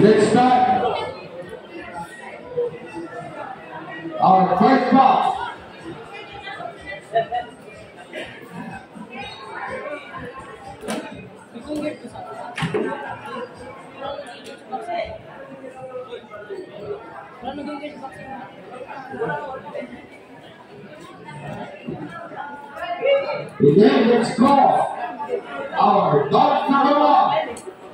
Let's start our first box. Then let's call our dog number 1.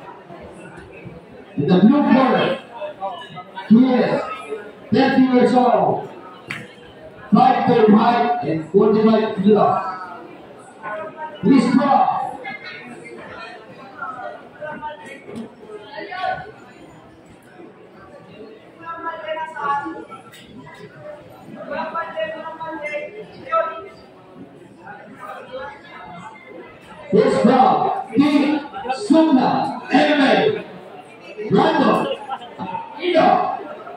In the blue corner, he is 30 years old, 5 feet height and 45 kilos. He's strong. He's from King Sumna MMA. Brando Ino.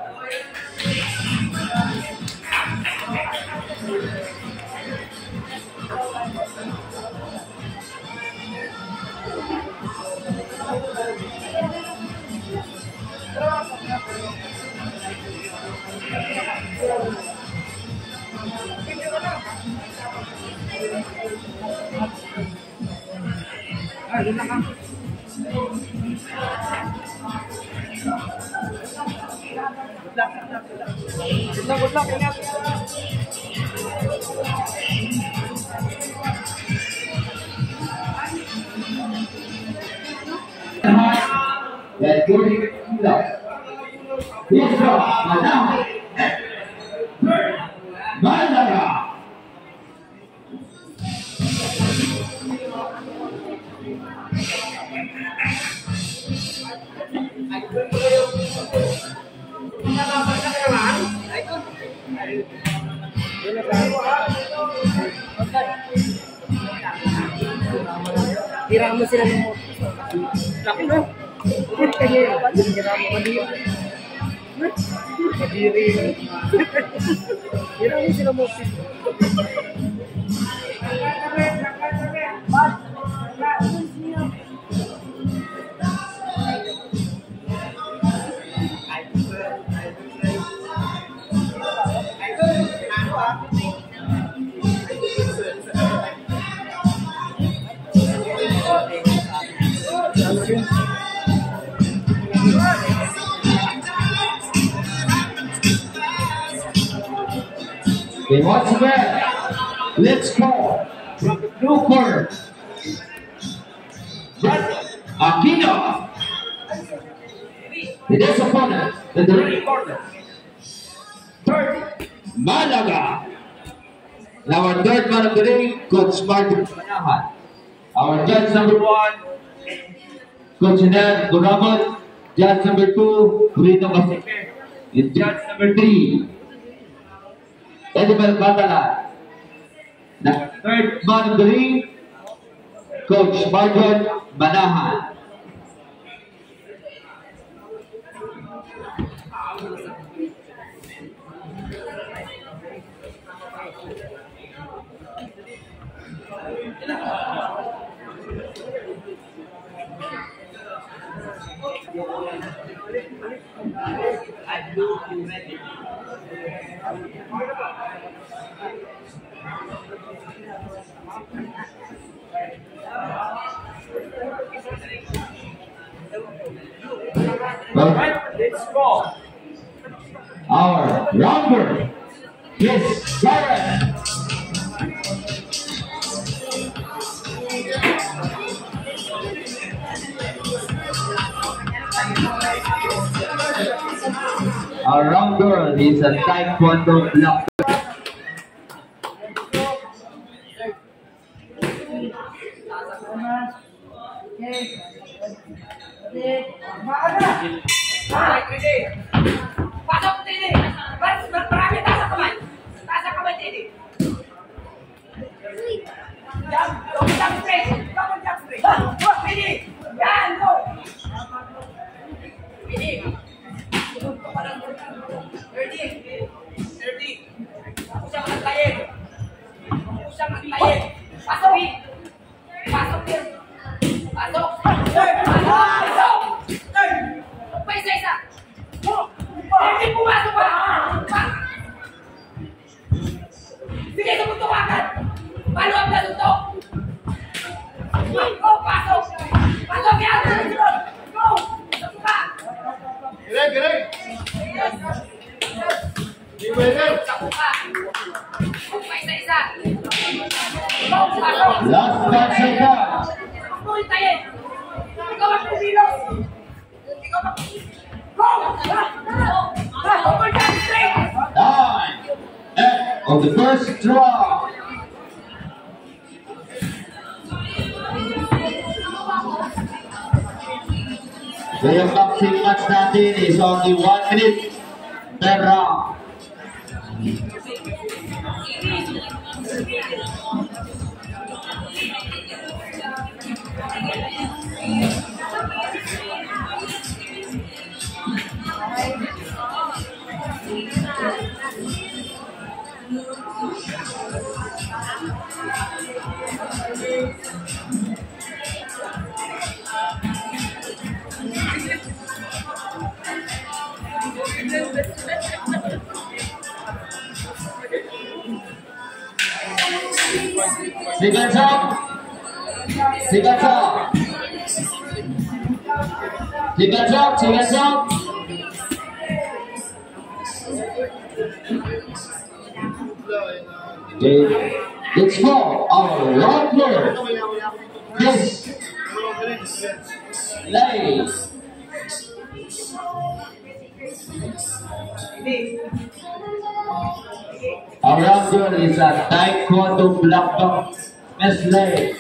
That's good. He's from Manama. Malaga. Tira mo sila ng laki no? Kaya tira mo madiri. Madiri. Tira mo sila mo. Okay, once again, let's call from the blue corner, Aquino. It is opponent in the red corner, 30, Malaga. And our third man of the day, Coach Martin Manahan. Our judge number 1, Coach Hinan Guragot. Judge number 2, Rito Basike. And judge number 3, Edibel Batala. The third man of the ring, Coach Martin Manahan. Alright, let's go. Our rounder is Garrett. Our rounder is a Taekwondo block. Pasok Tini! Marami taas ang kamay! Taas ang kamay, Tini! Jump straight! Jump straight! Tini! Yan! Go! Tini! 30! Usang maglayeg! Usang maglayeg! Pasok! Pasok! Pasok! Pasok! Pasok! Pa isa-isa! Sa buka. Pa isa-isa. Last 5 seconds. Tuloy tayo. Ikaw ang kumilos. Ikaw ang go! Over down straight. 9. End of the first draw. So yung boxing match natin is only 1 minute per round. Seconds up. Seconds up. Seconds up. Seconds up. Okay. Let's go. Our round player. Yes. Play. Our round player is a Taekwondo black belt. Miss Lay.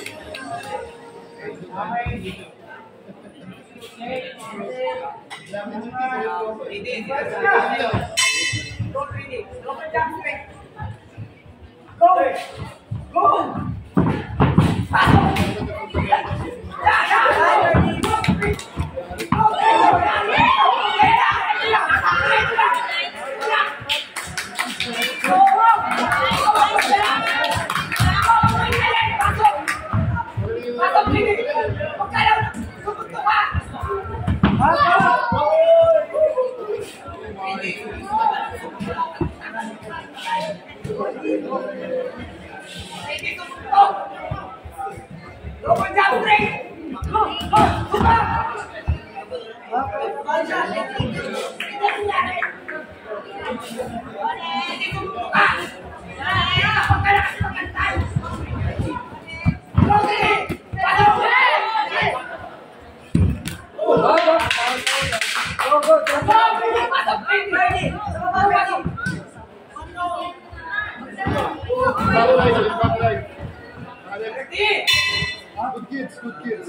Good kids, good kids.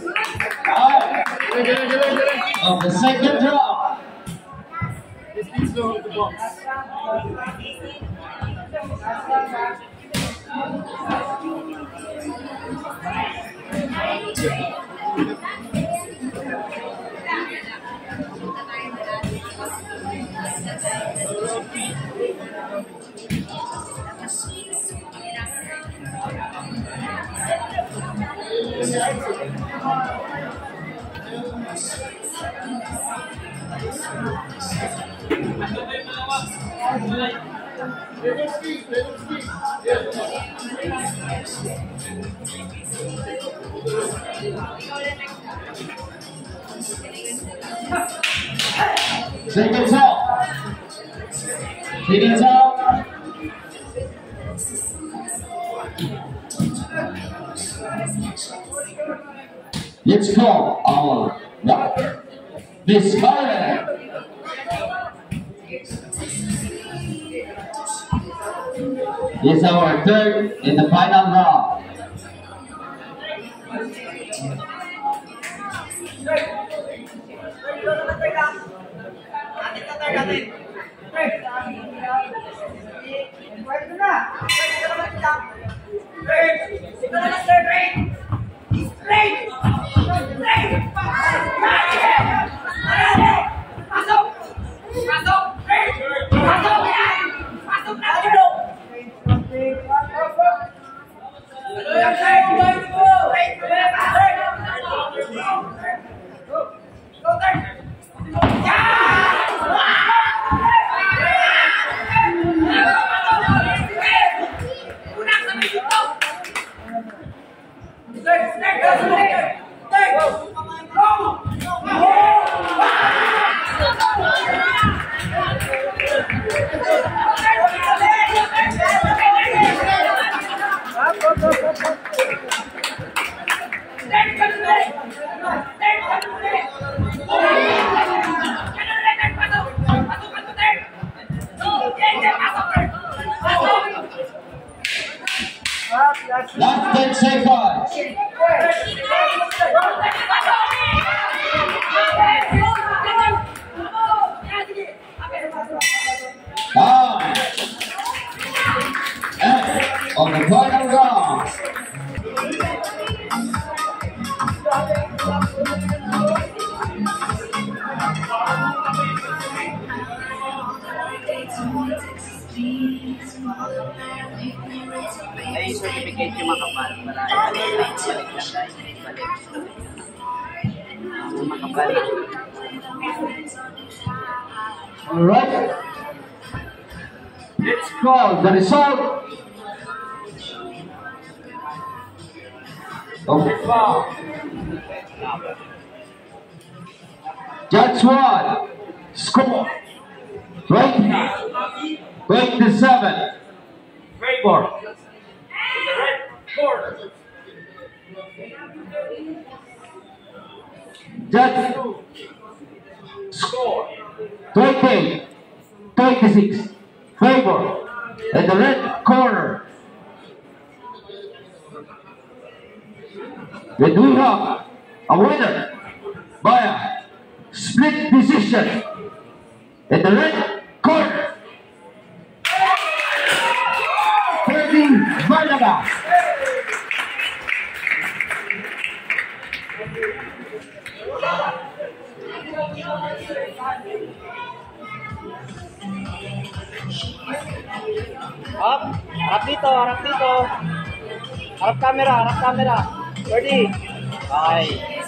Of the second draw. These kids know how to box. Seconds out. Seconds out. Let's call our Miss Carter. It's our third in the final round. Ay, certificate yung makapal. Para balik lang guys. Balik. Makabalik. Alright. Let's call the result. Okay. Judge 1. Score. 27. Favor. In the red corner. Judge 2. Score. 26. Favor. In the red corner. Then we have a winner by a split decision in the red corner. Freddy Malaga. Up. Harap dito, harap dito. Harap camera, harap camera. Ready? Bye.